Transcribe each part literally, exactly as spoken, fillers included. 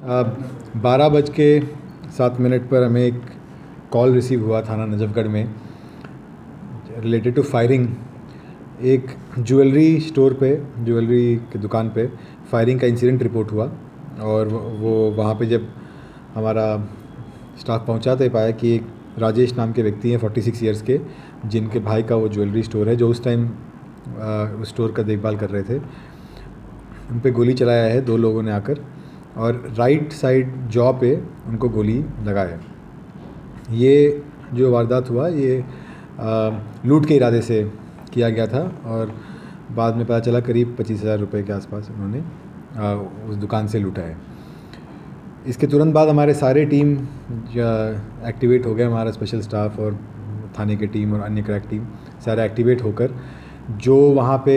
बारह बज के सात मिनट पर हमें एक कॉल रिसीव हुआ थाना नजफगढ़ में रिलेटेड टू फायरिंग। एक ज्वेलरी स्टोर पे, ज्वेलरी की दुकान पे फायरिंग का इंसिडेंट रिपोर्ट हुआ और वो वहाँ पे जब हमारा स्टाफ पहुँचा तो पाया कि एक राजेश नाम के व्यक्ति हैं छियालीस इयर्स के, जिनके भाई का वो ज्वेलरी स्टोर है, जो उस टाइम उस स्टोर का देखभाल कर रहे थे। उन पे गोली चलाया है दो लोगों ने आकर और राइट साइड जॉ पे उनको गोली लगाया। ये जो वारदात हुआ ये आ, लूट के इरादे से किया गया था और बाद में पता चला करीब पच्चीस हज़ार रुपये के आसपास उन्होंने आ, उस दुकान से लूटा है। इसके तुरंत बाद हमारे सारे टीम एक्टिवेट हो गए, हमारा स्पेशल स्टाफ और थाने की टीम और अन्य क्रैक टीम सारे एक्टिवेट होकर जो वहाँ पे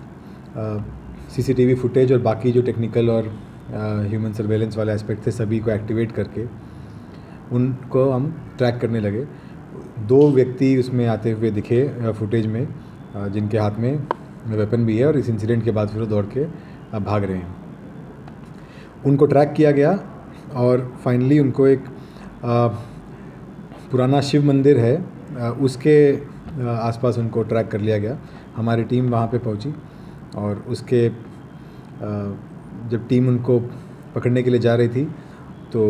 सीसीटीवी फुटेज और बाकी जो टेक्निकल और ह्यूमन सर्वेलेंस वाले एस्पेक्ट थे सभी को एक्टिवेट करके उनको हम ट्रैक करने लगे। दो व्यक्ति उसमें आते हुए दिखे फुटेज में, जिनके हाथ में वेपन भी है और इस इंसिडेंट के बाद फिर वो दौड़ के भाग रहे हैं। उनको ट्रैक किया गया और फाइनली उनको एक आ, पुराना शिव मंदिर है आ, उसके आसपास उनको ट्रैक कर लिया गया। हमारी टीम वहाँ पे पहुँची और उसके आ, जब टीम उनको पकड़ने के लिए जा रही थी तो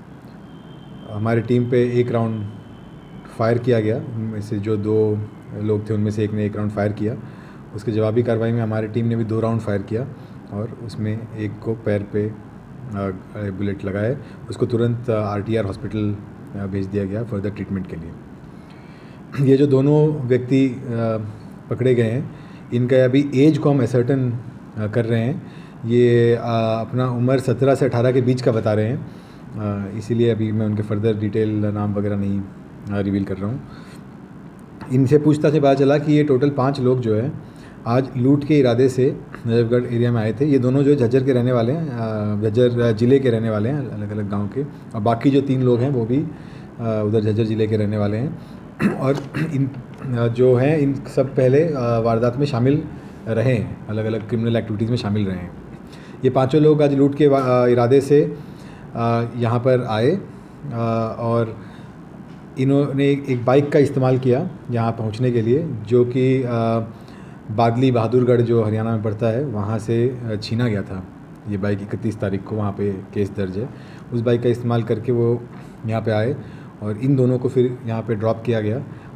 हमारी टीम पे एक राउंड फायर किया गया। उनमें से जो दो लोग थे उनमें से एक ने एक राउंड फायर किया। उसके जवाबी कार्रवाई में हमारी टीम ने भी दो राउंड फायर किया और उसमें एक को पैर पे बुलेट लगाए। उसको तुरंत आरटीआर हॉस्पिटल भेज दिया गया फर्दर ट्रीटमेंट के लिए। ये जो दोनों व्यक्ति पकड़े गए हैं इनका अभी एज को हम असर्टन कर रहे हैं। ये अपना उम्र सत्रह से अठारह के बीच का बता रहे हैं, इसीलिए अभी मैं उनके फर्दर डिटेल नाम वगैरह नहीं रिवील कर रहा हूँ। इनसे पूछताछ से पता चला कि ये टोटल पाँच लोग जो है आज लूट के इरादे से नजफगढ़ एरिया में आए थे। ये दोनों जो झज्जर के रहने वाले हैं, झज्जर ज़िले के रहने वाले हैं, अलग अलग गांव के, और बाकी जो तीन लोग हैं वो भी उधर झज्जर ज़िले के रहने वाले हैं। और इन जो हैं इन सब पहले वारदात में शामिल रहे हैं, अलग अलग क्रिमिनल एक्टिविटीज़ में शामिल रहे हैं। ये पाँचों लोग आज लूट के इरादे से यहाँ पर आए और इन्होंने एक बाइक का इस्तेमाल किया यहाँ पहुँचने के लिए, जो कि बादली बहादुरगढ़ जो हरियाणा में पड़ता है वहाँ से छीना गया था। ये बाइक इकतीस तारीख को वहाँ पे केस दर्ज है। उस बाइक का इस्तेमाल करके वो यहाँ पे आए और इन दोनों को फिर यहाँ पे ड्रॉप किया गया